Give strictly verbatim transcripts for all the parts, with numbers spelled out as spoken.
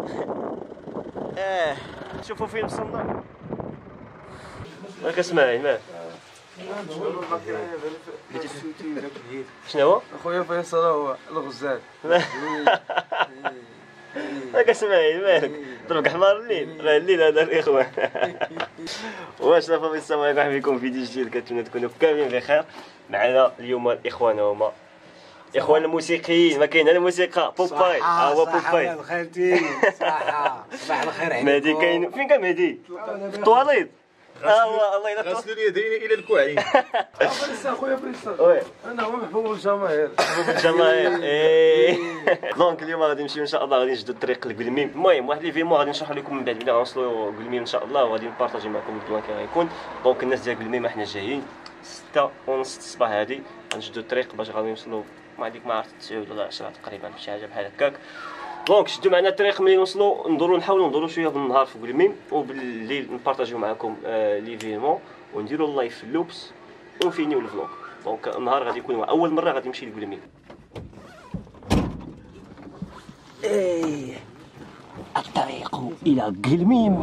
اه شوفوا فين وصلنا. ما كسمعين مالك؟ شنو هو؟ اخويا فيصل هو الغزال. ما كسمعين مالك؟ ضربك حمار الليل، راه الليل هذا الاخوان. واش لافامي السلام عليكم، مرحبا بكم في فيديو جديد. كنتمنى تكونوا كاملين بخير. معنا اليوم الاخوان هما اخوان الموسيقيين، ما كاين الا موسيقى بوباي. ها هو بوباي. صباح الخير. صحة صباح الخير عليكم. مهدي كاين فين؟ كان مهدي في الطواليط. ها هو الله يلا غسلوا اليدين الى الكوعين. فيصل خويا فيصل. وي انا هو محبوب الجماهير. محبوب الجماهير. ايه دونك اليوم غادي نمشيو ان شاء الله، غادي نجدو الطريق لقلميم. المهم واحد لي فيمو غادي نشرح لكم من بعد ملي غنوصلوا قلميم ان شاء الله، وغادي نبارطاجي معكم البلان كي غيكون. دونك الناس ديال قلميم حنا جايين ستة ونص الصباح هادي غنشدو الطريق باش غادي نوصلوا مع ديك ما عرفت تسعة ولا عشرة تقريبا شي حاجه بحال هكاك. دونك شدوا معنا الطريق ملي نوصلوا، ندوروا نحاولوا ندوروا شويه بالنهار في قلميم، وبالليل نبارطاجيو معكم آه لي فيمون ونديروا اللايف في اللوبس ونفينيو الفلوق. دونك النهار غادي يكون اول مره غادي نمشي لقلميم. ايه الطريق الى قلميم.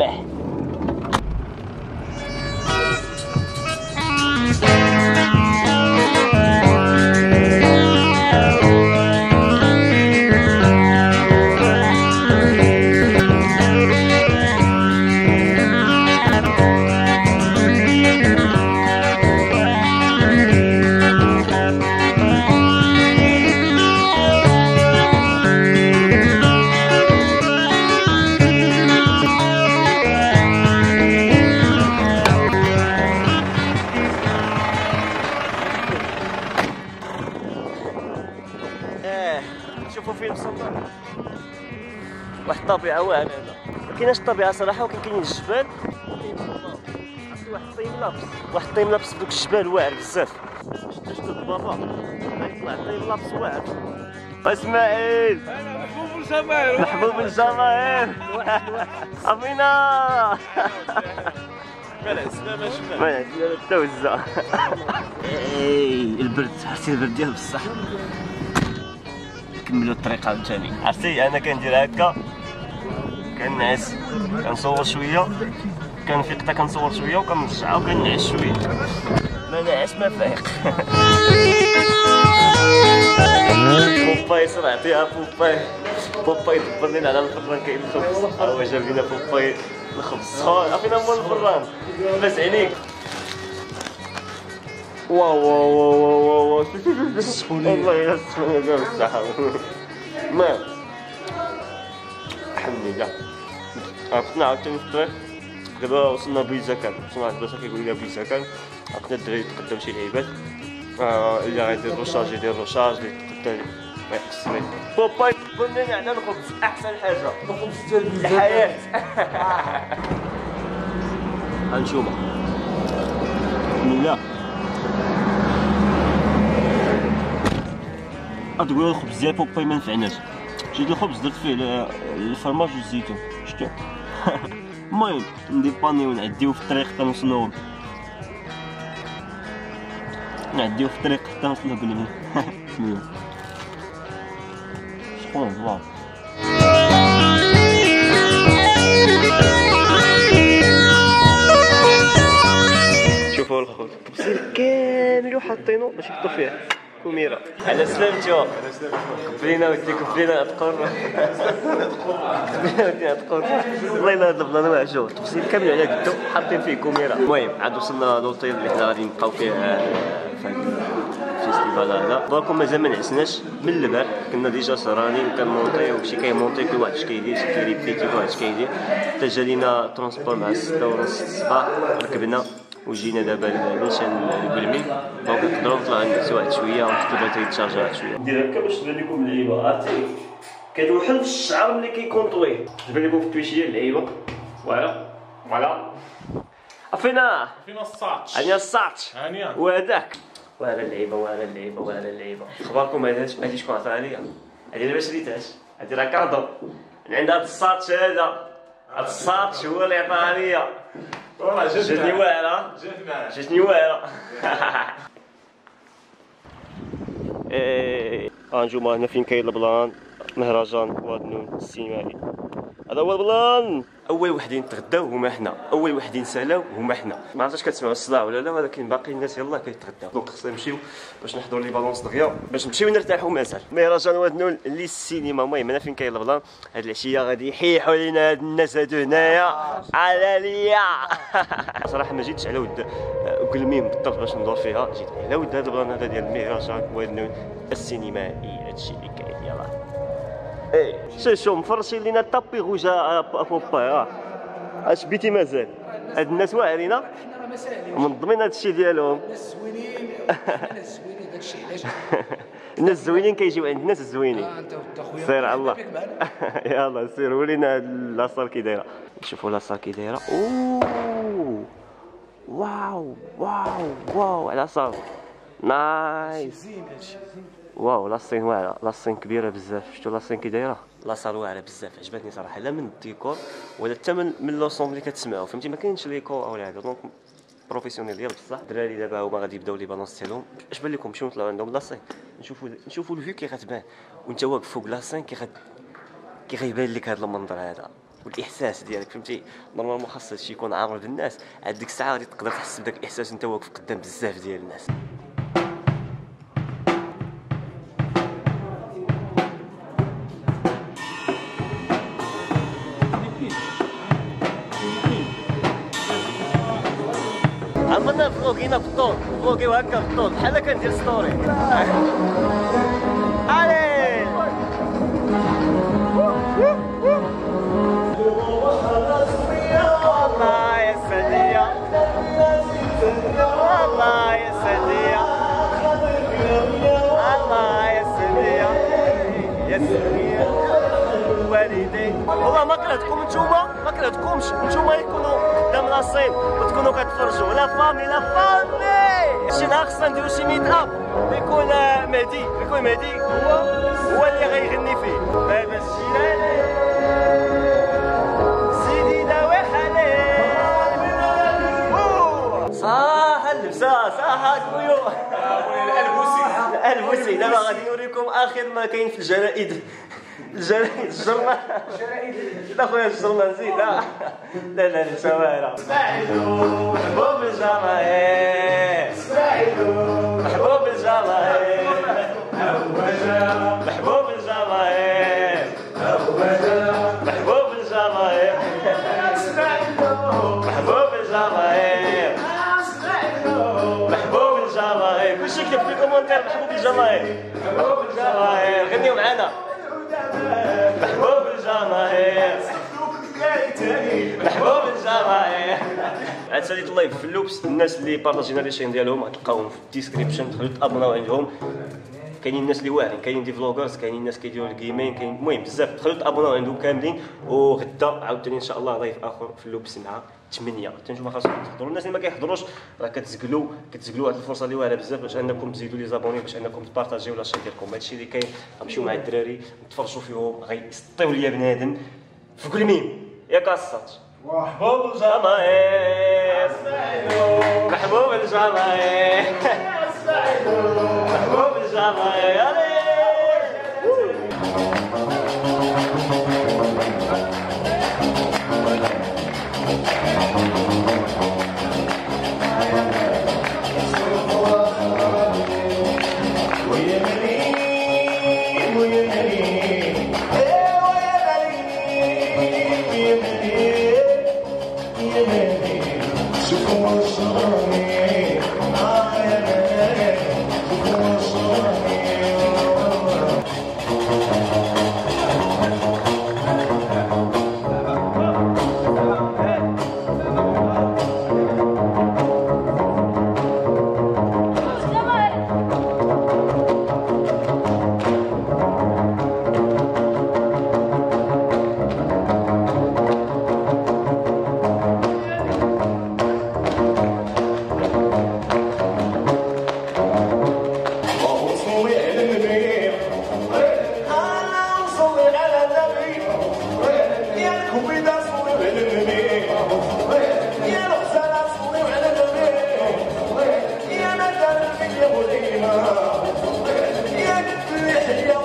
شوفوا فين وصلنا. واحد الطبيعه واعره هنا، ما كايناش الطبيعه صراحه، ولكن كاينين الجبال وكاين الضباب. عرفتي واحد الطيم لابس واحد الطيم لابس في دوك الجبال واعر بزاف. شفتوا شفتوا الضبابه غيطلع الطيم لابس واعر. اسماعيل انا محبوب الجماهير. محبوب الجماهير. امينه مالها السلامه شمال. ما عندنا حتى وزه. اي البرد، عرفتي البرد ديال بصح. كملوا الطريق عاوتاني. عرفتي انا كندير هكا كنعس كنصور شويه، كنفيق حتى كنصور شويه وكنرجع وكنعس شويه، ما نعس ما فايق. بوباي صرعتيها بوباي. بوباي دبر لينا على الفران كاين الخبز. ها هو جاب لينا بوباي الخبز سخون. عرفتينا مول الفران لاباس عليك. واو واو واو واو واو السخونية. والله يا السخونية ديال الصحة. المهم الحمد لله عرفتنا عاوتاني في الطريق. دابا وصلنا بيزاكان، وصلنا عند بلاصة كيقول لنا بيزاكان. عرفنا الدراري تقداو شي لعيبات، اللي غيدير روشاج يدير روشاج، اللي تقدا ما يقص ليه. باباي دبر لنا على الخبز، أحسن حاجة الخبز ديال الحياة. هانتوما بسم الله. تقولوا الخبز ديال بوباي ما نفعناش، جيت الخبز درت فيه الفرماج والزيتون شتو. المهم نديبانيو ونعديو في الطريق حتى نوصلو، نعديو في الطريق حتى نوصلو قلميم. بسم الله. شكون الله. شوفوا الخبز تبصيل كامل وحاطينو باش يحطوا فيه كوميرة. على سلامتو. كفلينا ودي كفلينا تقر. كفلينا ودي تقر. والله الا هاد البلان معجون، التفصيل كامل على قدو حاطين فيه كوميرة. المهم عاد وصلنا لوطيل اللي حنا غادي نبقاو فيه في هاد الفيستيفال هذا. دونكم مازال ما نعسناش من البارح، كنا ديجا سهرانين كنمونطيو وشي كيمونطي كل واحد اش كيدير، شي كيريبيتي كل واحد اش كيدير، حتى جا لينا ترونسبور مع ستة ونص الصباح ركبنا وجينا دابا نيشان لقلميم. دونك نقدروا نطلعوا نعسوا واحد شويه ونحطوا الباتري تشارجا واحد شويه. ندير هكا باش تبان لكم اللعيبه. عرفتي كتوحل في الشعر ملي كيكون طويل، تبان لكم في التويشيه اللعيبه. فوالا فوالا عفينا فينا الساتش. هانيه الساتش هانيه وهداك. واعره اللعيبه واعره اللعيبه واعره اللعيبه. اخباركم؟ هادي هادي شكون عطاها ليا؟ هادي دابا شريتهاش، هادي راه كادو من عند هاد الساتش هذا. هاد الساتش هو اللي عطاها ليا. والله جاتني واعره، جات معاه. جاتني واعره. ايه هانتوما هنا فين كاين البلان مهرجان وادنون السينمائي. هذا هو البلان. اول وحدين تغداو هما حنا، اول وحدين سالاو هما حنا. ما عرفتش كتسمعوا الصداع ولا لا، ولكن باقي الناس يلاه كيتغداو. دونك خصنا نمشيو باش نحضروا لي بالونس دغيا باش نمشيو نرتاحوا مازال. مهرجان وادنون اللي السينما. المهم هنا فين كاين البلان. هاد العشيه غادي يحيحوا لينا هاد الناس هادو هنايا على ليا. صراحه ما جيتش على ود قلميم بالضبط باش ندور فيها، جيت على ود هاد البلان هذا ديال مهرجان وادنون السينمائي. هادشي اللي كاين يلاه. ايه شو شو مفرشين لينا طابي غوجا بوبا. اش بيتي مازال هاد الناس واعرين حنا راه مسالين منظمين هاد الشيء ديالهم. الناس زوينين حنا زوينين داك الشيء علاش الناس الزوينين كيجيو عند الناس الزوينين. اه انت خويا سير على الله. يلا سير ورينا هاد لاصال كي دايره. نشوفوا لاصال كي دايره. اوه واو واو واو على صاف نايس. زين هادشي واو لاصين واعره، لاصين كبيره بزاف. شفتوا لاصين كي دايره؟ لاصال واعره بزاف، عجبتني صراحه، لا من الديكور ولا حتى من من لو سون اللي كتسمعوا، فهمتي؟ ما كاينش ليكور ولا هذا. دونك بروفيسيونيل ديال بصح. الدراري دابا هما غادي يبداو لي بالونس ديالهم. اش بان لكم؟ نمشيو نطلعوا عندهم لاصين نشوفوا نشوفوا الفيو كي غتبان، وانت واقف فوق لاصين كي غد كي غيبان لك هذا المنظر هذا والاحساس ديالك، فهمتي؟ نورمالمون خاص هادشي يكون عامر بالناس. عاد ديك الساعه غادي تقدر تحس بداك الاحساس انت واقف قدام بزاف ديال الناس. عملنا فلوغينا في الطول، فلوغيو هكا في الطول بحال كندير ستوري. علي والله يا سلية، والله يا سلية، الله يا سلية يا سلية والدي. والله ما كرهتكم نتوما، ما كرهتكمش نتوما يكونوا قدام لاصين وتكونوا كتفرجوا. لا فامي لا فامي. شي نهار خصنا نديرو شي ميت اب يكون مهدي، يكون مهدي هو هو اللي غيغني فيه. بابا الجيراني سيدي داوي حالي صح اللبسه صح خويو. البوسي البوسي. دابا غادي نوريكم اخر ما كاين في الجرائد. الجرائد الجرنال لا خويا الجرنال زيد. لا لا لا الشوارع. اسماعيلو محبوب الجماهير، اسماعيلو محبوب الجماهير، محبوب الجماهير، محبوب الجماهير، محبوب الجماهير، محبوب الجماهير. كلشي يكتب في الكومنتير محبوب الجماهير، محبوب الجماهير. غنيو معانا محبوب الجماهير، محبوب الجماهير. عاد ساليت اللايف في اللوبس. الناس اللي بارطاجينا لي شين ديالهم غتلقاوهم في الديسكريبشن، دخلوا تابوناو عندهم. كاينين الناس اللي واعرين، كاينين دي فلوغرز، كاينين الناس كيديروا الجيمين، كاين المهم بزاف. دخلوا تابوناو عندهم كاملين. وغدا عاوتاني ان شاء الله لايف اخر في اللوبس مع ثمانية. حتى نتوما خاصكم تحضروا. الناس اللي ما كيحضروش راه كتزقلوا كتزقلوا هذه الفرصه اللي واعره بزاف باش انكم تزيدوا لي زابوني، باش انكم تبارطاجيو لاشين ديالكم. هادشي اللي كاين. غنمشيو مع الدراري نتفرجوا فيهم، غيسطيو ليا بنادم في كل ميم يا كاسات. محبوب الجماهير، محبوب الجماهير، محبوب الجماهير. Yeah.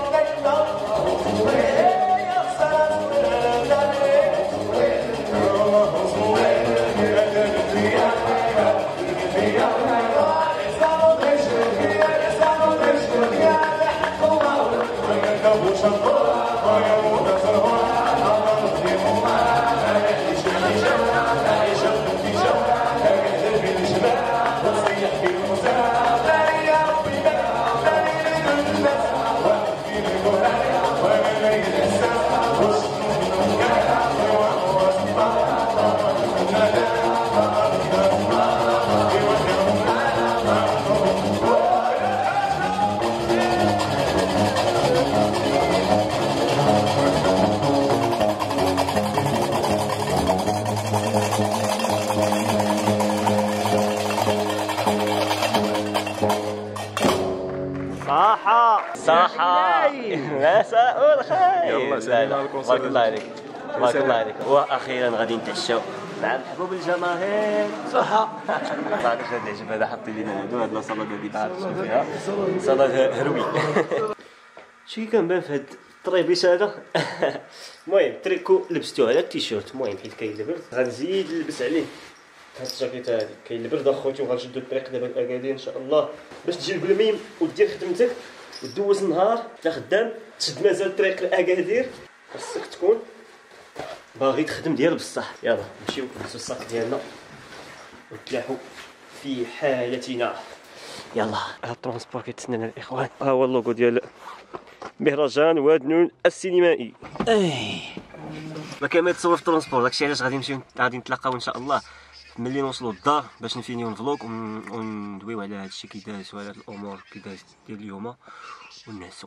صحة مساء الخير. يلا سلام عليكم. بارك الله عليك بارك الله عليك. واخيرا غادي نتعشاو مع محبوب الجماهير. صحة. بعد هذا العجب هذا حطي لينا هادو هاد لاصالاد هادي بعرف شنو فيها صالاد هروي. شي كنبان في هاد الطريبيس هذا. المهم تريكو لبستو على التيشيرت. المهم حيت كاين البرد غنزيد نلبس عليه هاد الجاكيطه هادي. كاين البرد اخوتي وغنشدو الطريق دابا لاكادير ان شاء الله باش تجي لبلميم ودير خدمتك ودوز نهار لا خدام تشد مازال الطريق لاكادير. خاصك تكون باغي تخدم ديال بصح. يلا نمشيو نلبسو الصاك ديالنا ونتلاحو في حالتنا. يلا هاد الترونسبور كيتسنانا الاخوان. ها هو اللوغو ديال مهرجان وادنون السينمائي. اي ما كاين ما يتصور في الترونسبور. داكشي علاش غادي نمشيو غادي نتلاقاو ان شاء الله ملي نوصلوا للدار باش نفينيو الفلوق وندويو على هادشي كي داز وعلى هاد الامور كي داز ديال اليوم ونعسو.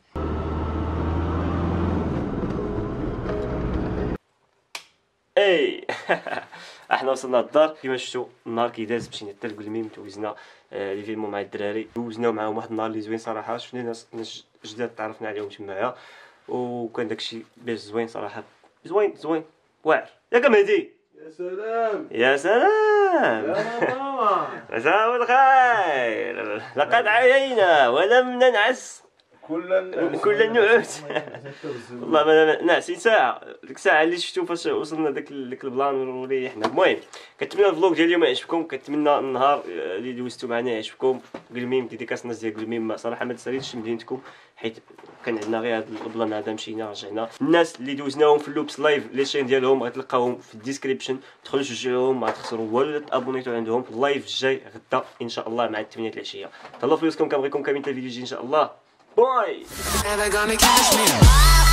اي احنا وصلنا للدار كيما شفتوا النهار كي داز مشينا حتى لبلميم دوزنا لي فيلمون مع الدراري دوزناو معاهم واحد النهار اللي زوين صراحه. شفنا ناس ناس جداد تعرفنا عليهم تمايا وكان داكشي باش زوين صراحه. زوين زوين واعر ياك مهدي. يا سلام يا سلام يا ماما. مساء الخير. لقد عيينا ولم ننعس كل كل النعوس. والله ما ناعسين ساعه. ديك الساعه اللي شفتو فاش وصلنا داك داك البلان وريحنا. المهم كنتمنى الفلوق ديال اليوم يعجبكم. كنتمنى النهار اللي دوزتو معنا يعجبكم. قلميم ديديكاس الناس ديال قلميم صراحه ما تساليتش مدينتكم حيت كان عندنا غير هذا البلان هذا مشينا رجعنا. الناس اللي دوزناهم في اللوبس لايف لي شين ديالهم غتلقاوهم في الديسكريبشن. دخلوا شجعوهم ما تخسروا والو تابونيتو عندهم في اللايف الجاي غدا ان شاء الله مع الثمانية العشيه. تهلاو في وسطكم كنبغيكم كاملين. الفيديو يجي ان شاء الله. باي.